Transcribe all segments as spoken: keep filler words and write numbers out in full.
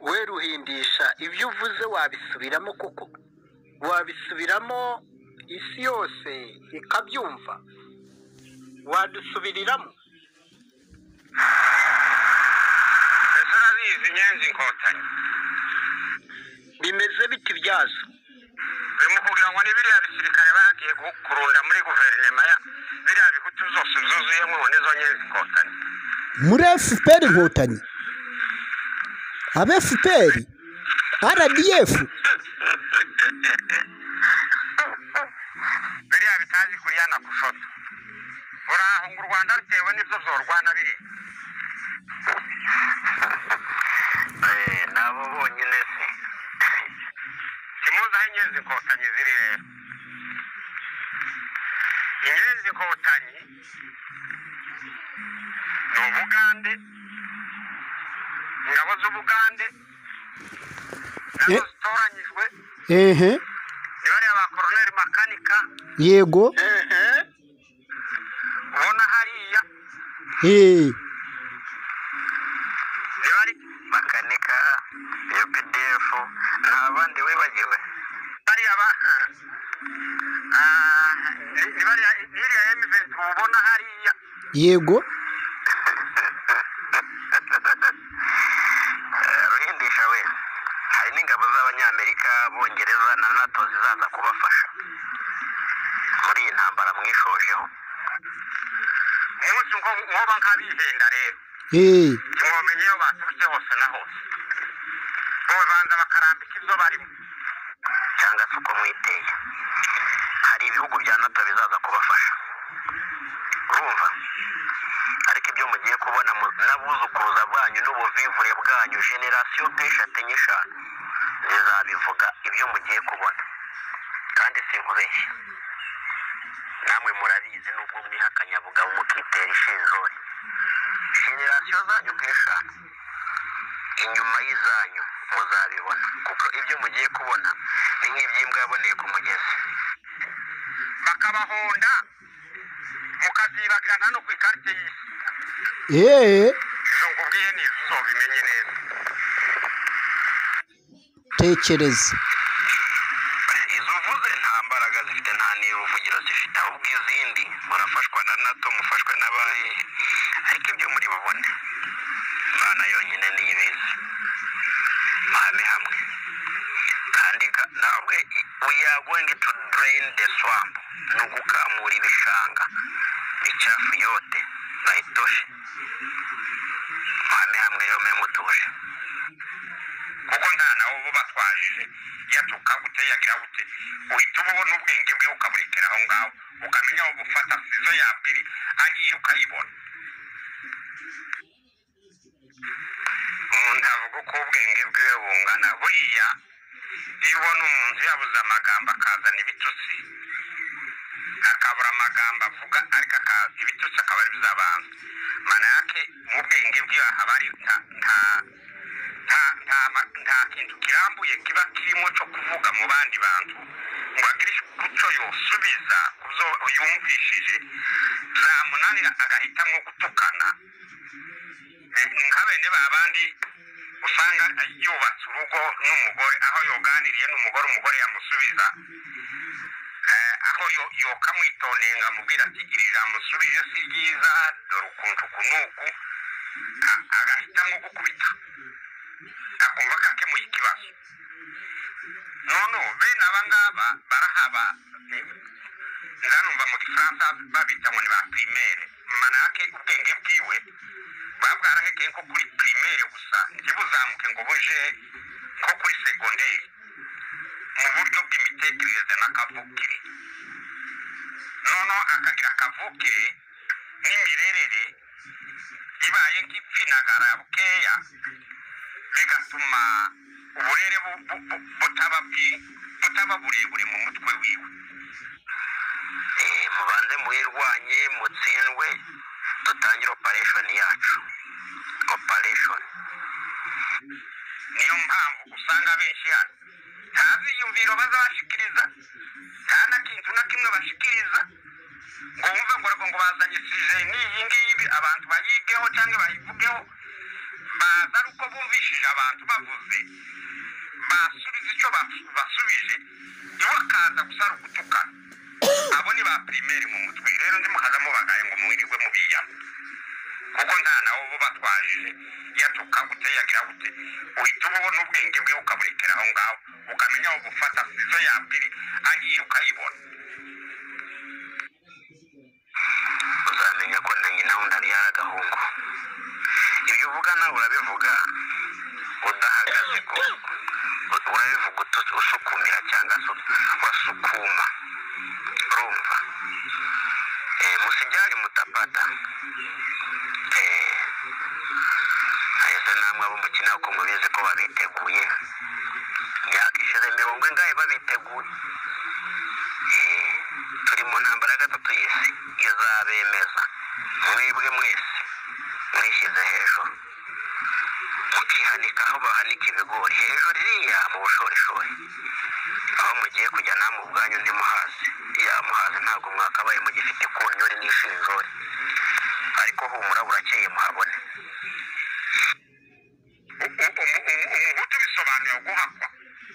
we Ruhindisha ibyo uvuze wabisubiramo koko wabisubiramo isi yose ikabyumva wadusubiriramo Esora bizi Nyenzi Inkotanyi bimeze biti byazo birimo kugira ngo nibiriya bisirikare bagiye kurunda muri guverinoma ya biriya bihutu zose zuzuyemo nizo Nyenzi Inkotanyi muri F P R Inkotanyi aba F P R R D F biriya bitazi kuriyana kushoto uraho ngo u Rwanda rutewe n'ibyo zorwana biri eh nabo bonyine se kimuza Nyenzi Inkotanyi ziri rero Nyenzi Inkotanyi ni Ubugande ingabo z'Ubugande nazo zitoranyijwe ehe ni bariya ba Colonel Makanika yego ehe ubona hariya eh ni bari Makanika U P D F n'abandi wibagiwe bariya ba ah ni bariya iriya M vingt-trois ubona hariya yego Ruhindisha we hari n'ingabo z'Abanyamerika Bongereza na NATO zizaza kubafasha muri iyi ntambara mwishojeho umunsi ngo mwoba nk'abihenda rero eh kimwomenye iyo baturutse hose na hose bo banza bakarambika ibyo barimo cyangwa se uko mwiteye hari ibihugu bya NATO bizaza kubafasha urumva ariko ibyo mugiye kubona n'abuzukuruza bwanyu n'ubuvivure bwanyu generation nk'eshatu n'eshanu zizabivuga ibyo mugiye kubona kandi sinkubeshye namwe murabizi nubwo mwihakanyabugabo mukitera ishinzori generation zanyu nk'eshanu inyuma y'izanyu muzabibona kuko ibyo mugiye kubona ni nk'iby'imbwa yaboneye ku mugezi bakabahonda mukazibagirana no ku ikarite y'isi eh izo nkubwiye ni izo bimenye neza tekereza izo uvuze nta mbaraga zifite nta n'iruvugiro zifite ahubwo izindi murafashwa na NATO mufashwe n'abahe ariko ibyo muri bubone Imana yonyine niyo ibizi mahame hamwe kandi nawe we are going to drain the swamp no gukamura ibishanga bicafu yote bayitoshe mahame hamwe yo memutuje kuko nta nawo bo batwaje yatuka gute yagira gute uhita ubona ubwenge bwe ukaburekera aho ngaho ukamenya aho gufata sizo yabiri agiye ukayibona umuntu avuga ko ubwenge bwe bungana buriya iyo ubona umuntu yabuze amagambo akazana ibitutsi akabura amagambo avuga ariko akaza ibitutsi akaba ari bizabanza mana yake mu bwenge bwe haba ari nta nta nta kintu kirambuye kiba kirimo cyo kuvuga mu bandi bantu ngo agire kuco yosubiza kuzo yumvishije zamunanira agahitamo gutukana nkabene babandi usanga yubatse urugo n'umugore aho yoganiriye n'umugore umugore yamusubiza aho yo kamwitondenga mubwira ati iri jamusubije si ryiza dore ukuntu kunuku agahitamo gukubita akumva kakemuye ikibazo none bene abangaba barahaba nzanumva mu gifaransa babita ngo ni ba primaire mana yake ubwenge bwiwe babwarahekeye ko kuri primaire gusa ntibuzamuke ngo buje ko kuri secondaire mu buryo bw'imitekerereze n'akavukire noneho akagira akavukire n'imirerere ibaye nk'ipfinagara bukeya bigatuma uburere butaba burebure mu mutwe wiwe mubanze muhirwanye mutsindwe dutangire operation yacu operation niyo mpamvu usanga benshi hano nta ziyumviro bazabashikiriza nta na kintu na kimwe bashikiriza ngo wumve ngo ngo bazanye sije n'iyi ngiyi abantu bayigeho cyangwa bayivugeho baza ari uko bumvishije abantu bavuze basubiza icyo basubije iwe akaza gusa ari ugutukana abo ni ba primaire mu mutwe rero ndi mukaza mubagaye ngo muwirirwe mubiyama kuko nta nawo bo batwajije yatuka gute yagira gute uhita ubona ubwenge bwe ukaburekera aho ngaho ukamenya aho gufata izo yambiri agiye ukayibona uzamenya ko na nyina wundi ari yaragahungu ibyo uvuga nawe urabivuga udahagaze ko urabivuga usukumira cyangwa se urasukuma urumva musijyari mutapata ahese namwe abo mukina ko mubizi ko babiteguye yakishize mirongo ingahe babiteguye turi mu ntambara ya gatatu y'isi izabemeza mwebwe mwese mwishyize hejuru mukihanika aho bahanika ibigori hejuru iriya mu bushorishori aho mugiye kujya namwe ubwanyu ndi muhazi ya muhazi ntabwo mwakabaye mugifite kunyori n'ishinzori ariko humura burakeye muhabone umuhutu bisobanuye guhakwa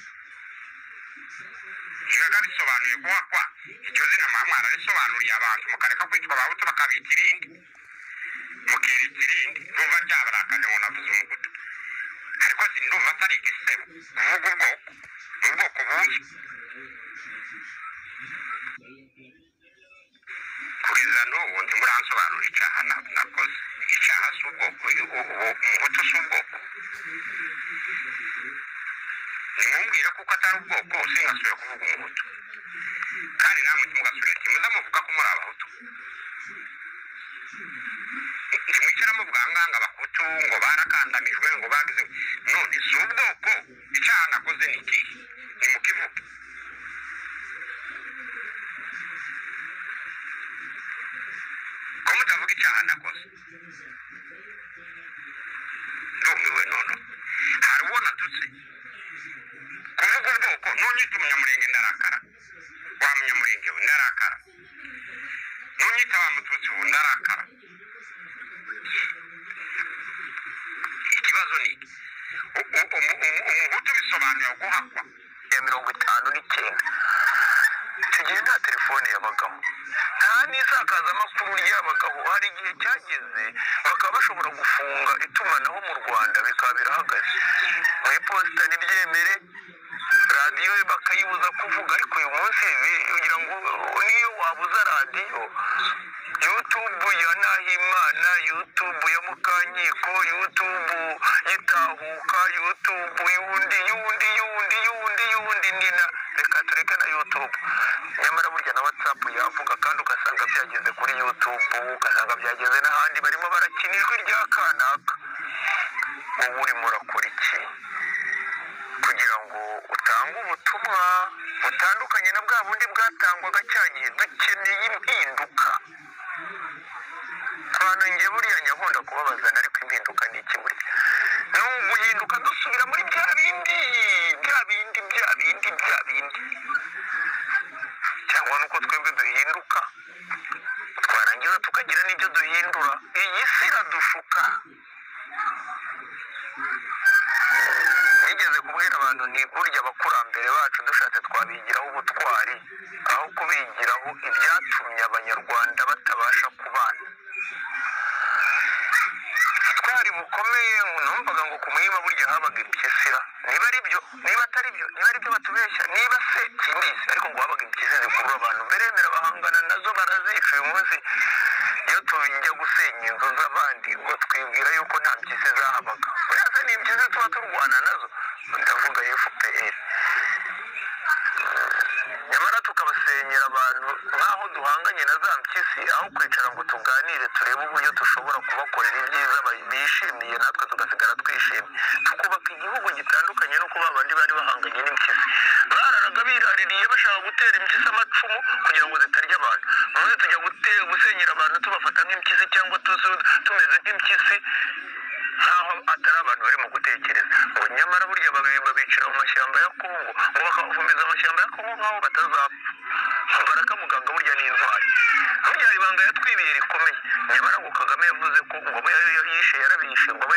igaga bisobanuye guhakwa icyo zina mwamwara risobanuriye abantu mukareka kwitwa abahutu bakabita irindi mukirita irindi ndumva ryabarakaje ngo navuze umuhutu ariko ndumva atari igisebo kuvuga ubwoko ubwoko buzwi kugeza n'ubu ntimuransobanura icyaha nakoze icyaha si ubwoko umuhutu si ubwoko nimubwire kuko atari ubwoko singasubire kuvuga umuhutu kandi namwe ntimugasubire kimuza muvuga ko muri abahutu ntimwicira muvuga nganga abahutu ngo barakandamijwe ngo bagize none si ubwoko icyaha nakoze ni ikihe nimukivuge ko mutavuga icyaha nakoze ndumiwe none hari uwo natutse kuvuga ubwoko nunyita umunyamurenge ndarakara wa munyamurenge we ndarakara nunyita wa mututsi we ndarakara ikibazo ni umuhutu bisobanuye guhakwa ya mirongo itanu n'icyenda icyo gihe nta telefone yabagaho nta n'isakazamakuru ryabagaho hari igihe cyageze bakaba bashobora gufunga itumanaho mu rwanda bikaba birahagaze mu iposita ntibyemere radiyo bakayibuza kuvuga ariko uyu munsi kugira ngo niyo wabuza radiyo yutubu ya Nahimana yutubu ya Mukanyiko yutubu yitahuka yutubu yundi yundi yundi yundi yundi nina reka tureke na yutubu nyamara burya na whatsapp yavuga kandi ugasanga byageze kuri yutubu ugasanga byageze n'ahandi barimo barakinirwa irya kanaka ubu urimo urakora iki kugira ngo utange ubutumwa butandukanye na bwa bundi bwatangwaga cyagihe dukeneye impinduka abantu nge buriya nyakunda kubabazana ariko impinduka ni iki burya ni uguhinduka dusubira muri bya bindi bya bindi bya bindi bya bindi cyangwa nuko twebwe duhinduka twarangiza tukagira n'ibyo duhindura iyi si iradushuka nigeze kubwira abantu ni burya abakurambere bacu dushatse twabigiraho ubutwari aho kubigiraho ibyatumye abanyarwanda batabasha kubana twari bukomeye numvaga ngo ku muhima burya habaga impyisira niba ari byo niba atari byo niba ari byo batubeshya niba se simbizi ariko ngo habaga impyisi zikurura abantu beremera bahangana nazo barazica uyu munsi iyo tujya gusenya inzu z'abandi ngo twibwira yuko nta mpyisi zahabaga buriya se ni impyisi tuba turwana nazo ndavuga F P R nyamara tukabasenyera abantu nk'aho duhanganye na za mpyisi aho kwicara ngo tuganire turebe uburyo dushobora kubakorera ibyiza bishimiye natwe tugasigara twishimye tukubaka igihugu gitandukanye no kuba abandi bari bahanganye n'impyisi bararaga biraririye bashaka gutera impyisi amacumu kugira ngo zitarya abantu maze tujya gutera gusenyera abantu tubafata nk'impyisi cyangwa tumeze nk'impyisi nkaho atari abantu bari mu gutekereza ngo nyamara burya babicira mu mashyamba ya Kongo ngo bakabafumbiza amashyamba ya Kongo nkaho batazapfa barakamuganga burya ni intwari burya ibanga yatwibiye rikomeye nyamara ngo Kagame yavuze ko ngo yishe yarabishe ngo